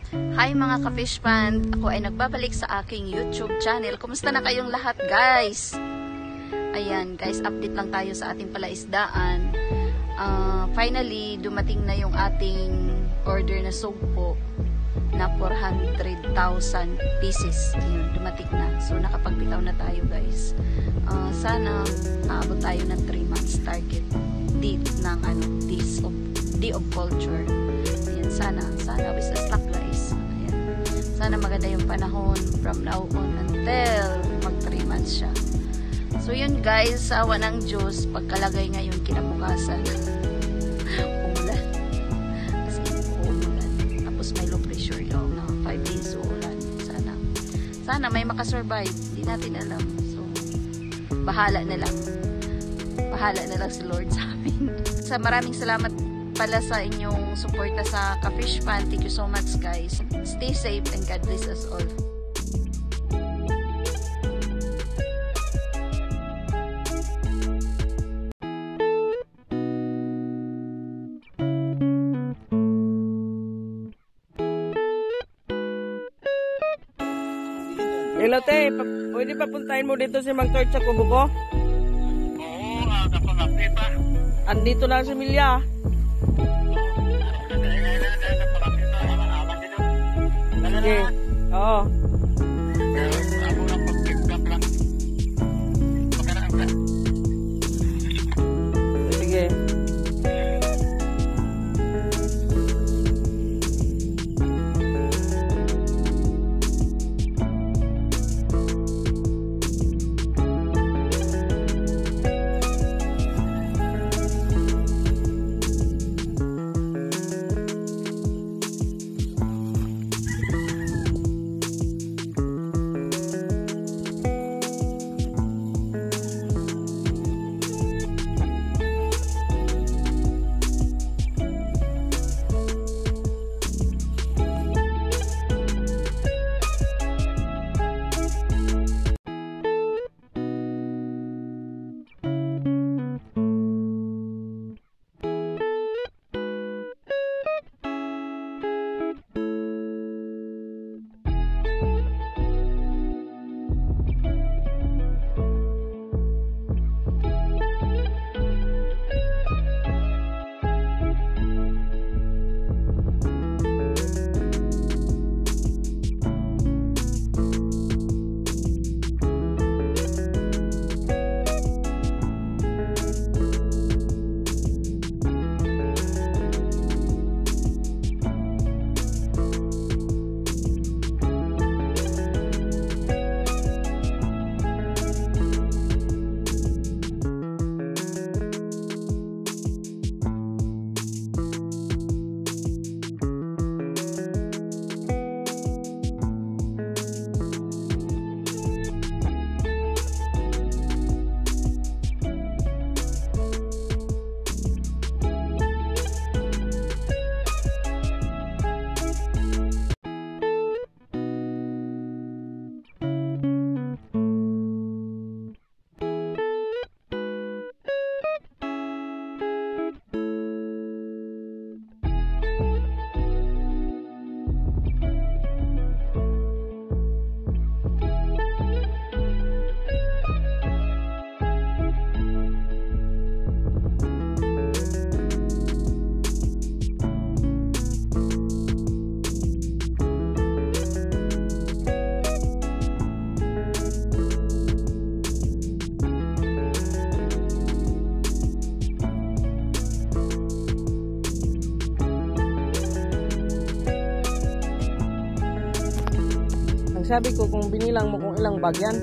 Hi mga ka-fishpond! Ako ay nagbabalik sa aking YouTube channel. Kumusta na kayong lahat guys? Ayan guys, update lang tayo sa ating palaisdaan. Finally, dumating na yung ating order na SUGPO na 400,000 pieces. Yun, dumating na. So nakapagpitaw na tayo guys. Sana aabot tayo ng 3 months target date ng day of culture. Ayan, sana with the stock guys. Ayan. Sana maganda yung panahon from now on until mag 3 months siya. So yun guys, awa ng Diyos, pagkalagay ngayon kinabukasan umulan. As in, umulan. Tapos may low pressure yung 5 days uulan. Sana may makasurvive. Hindi natin alam. So, bahala na lang. Bahala na lang si Lord sa amin. Maraming salamat pala sa inyong suporta sa KA-FISHPOND. Thank you so much guys. Stay safe and God bless us all. Hello, te. Pwede pa puntahin mo dito si Mang Torch sa kubo ko? Oo, napalapit pa. Andito lang si Similya. Sige. Oo. Sige. Sabi ko kung binilang mo kung ilang bag yan.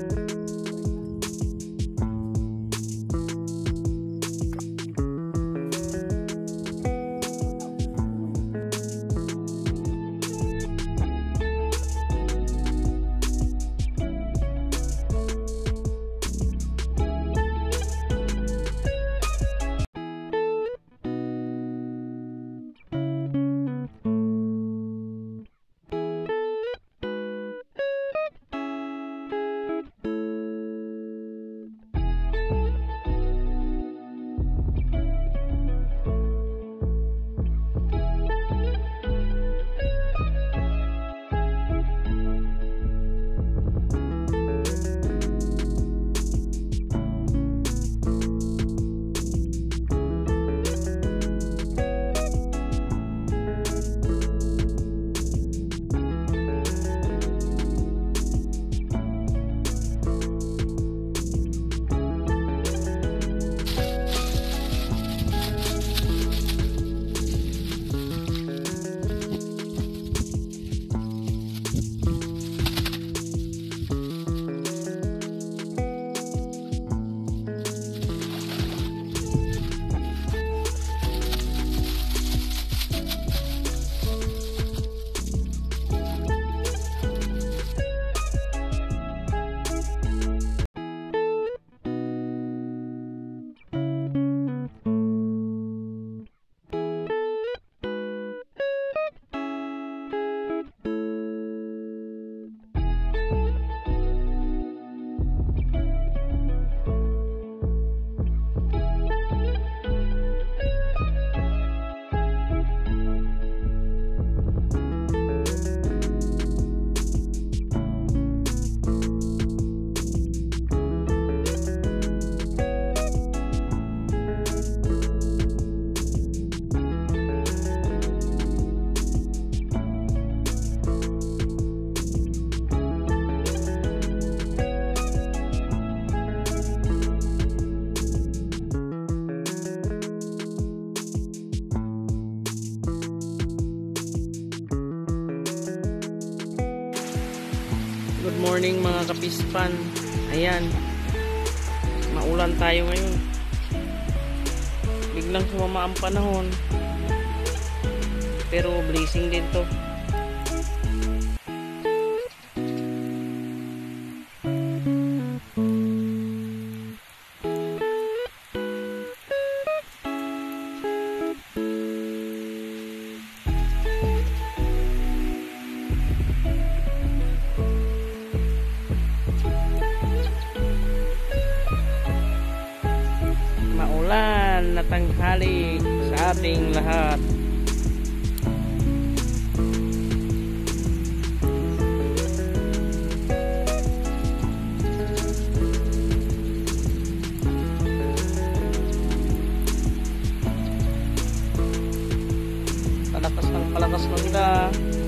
Good morning mga kapispan. Ayan. Maulan tayo ngayon. Biglang sumama ang panahon. Pero blessing din to. Maulan na tanghali sa ating lahat. Palakas ng ulan.